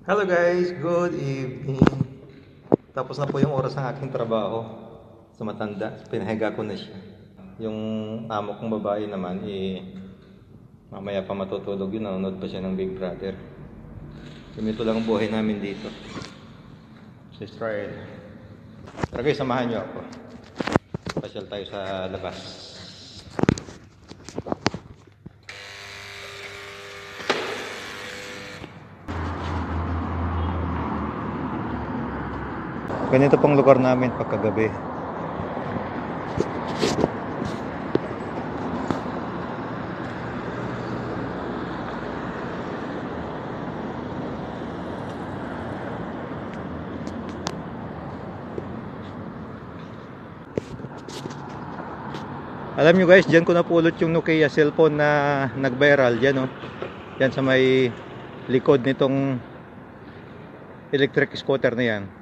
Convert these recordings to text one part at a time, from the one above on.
Hello guys, good evening. Tapos na po yung oras ng aking trabaho sa matanda. Pinahiga ko na siya. Yung amo kong babae naman, mamaya pa matutulog yun. Nanonood pa siya ng Big Brother. Ganito lang ang buhay namin dito sa Israel. Tara guys, samahan niyo ako. Pasyal tayo sa labas. Ganito pong lugar namin pagkagabi. Alam nyo guys, dyan ko napulot yung Nokia cellphone na nag-viral. Dyan, oh. Dyan sa may likod nitong electric scooter na yan.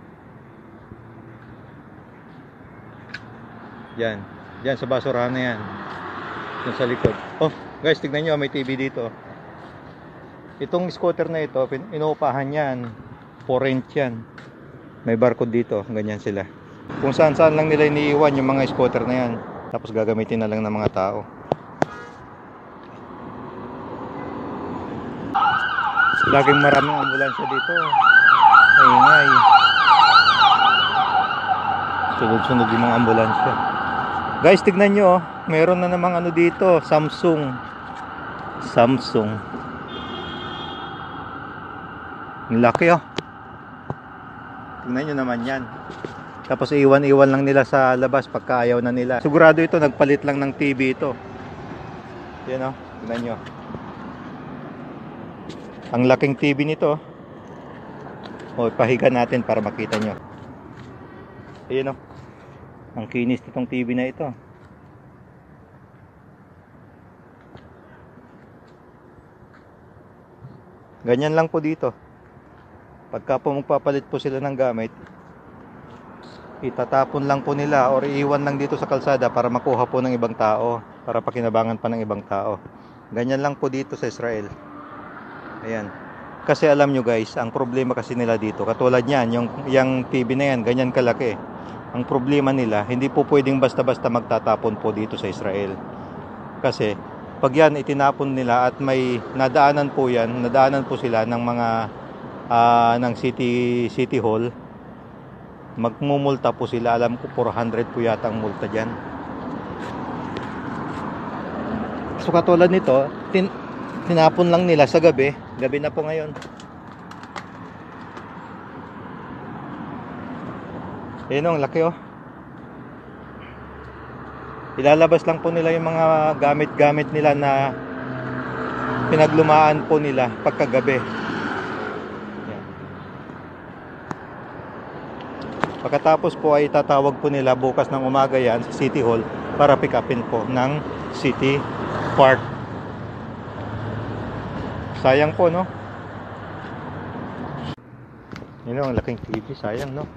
Yan. Yan sa basurahan na yan. Yan sa likod. Oh, guys, tignan nyo, may TV dito. Itong scooter na ito, inuupahan yan. For rent yan. May barcode dito. Ganyan sila. Kung saan-saan lang nila iniiwan yung mga scooter na yan. Tapos gagamitin na lang ng mga tao. Laging maraming ambulansya dito. Maingay. Sunod-sunod yung mga ambulansya. Guys, tignan nyo, oh. Meron na namang ano dito, Samsung. Ang laki, oh. Tignan nyo naman yan. Tapos iwan-iwan lang nila sa labas pagka ayaw na nila. Sigurado ito, nagpalit lang ng TV ito. Yan, oh. Tignan nyo. Ang laking TV nito. O, pahiga natin para makita nyo. Ayan, oh. Ang kinis nitong TV na ito. Ganyan lang po dito. Pagka po magpapalit po sila ng gamit, itatapon lang po nila or iiwan lang dito sa kalsada para makuha po ng ibang tao, para pakinabangan pa ng ibang tao. Ganyan lang po dito sa Israel. Ayan. Kasi alam nyo guys, ang problema kasi nila dito, katulad niyan, yung TV na yan, ganyan kalaki. Ang problema nila, hindi po pwedeng basta-basta magtatapon po dito sa Israel. Kasi pag yan itinapon nila at may nadaanan po sila ng mga ng city hall, magmumulta po sila. Alam ko 400 po yata ang multa dyan. So katulad nito, tinapon lang nila sa gabi na po ngayon. Ayun, ang laki, oh. Ilalabas lang po nila yung mga gamit-gamit nila na pinaglumaan po nila pagkagabi. Yan. Pagkatapos po ay tatawag po nila bukas ng umaga yan sa City Hall para pick upin po ng City Park. Sayang po, no? Yun, ang laking TV. Sayang, no?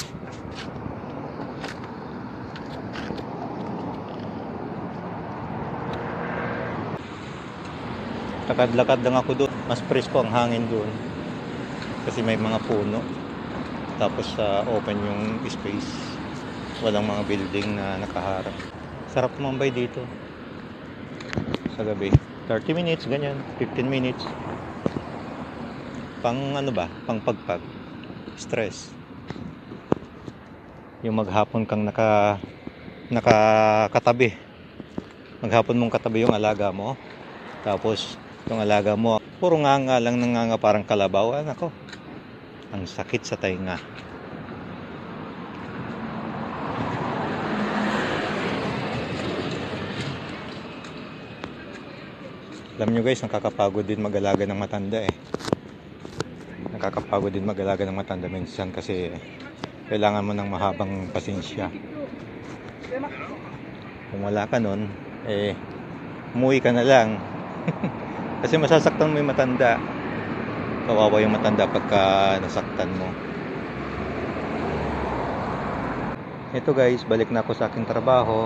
Lakad-lakad lang ako doon. Mas presko ang hangin doon. Kasi may mga puno. Tapos open yung space. Walang mga building na nakaharap. Sarap tumambay dito. Sa gabi. 30 minutes, ganyan. 15 minutes. Pang ano ba? Pang pagpag. Stress. Yung maghapon kang nakakatabi. Maghapon mong katabi yung alaga mo. Tapos itong alaga mo, puro nganga lang, nanganga parang kalabaw. Nako, ang sakit sa tainga. Alam nyo guys, nakakapagod din mag-alaga ng matanda eh. Nakakapagod din mag-alaga ng matanda minsan kasi kailangan mo ng mahabang pasensya. Kung wala ka nun, umuwi ka na lang. Kasi masasaktan mo yung matanda. Kawawa yung matanda pagka nasaktan mo. Ito guys, balik na ako sa aking trabaho.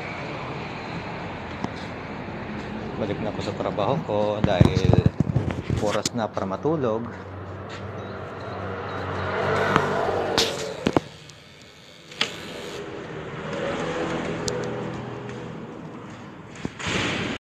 Balik na ako sa trabaho ko dahil oras na para matulog,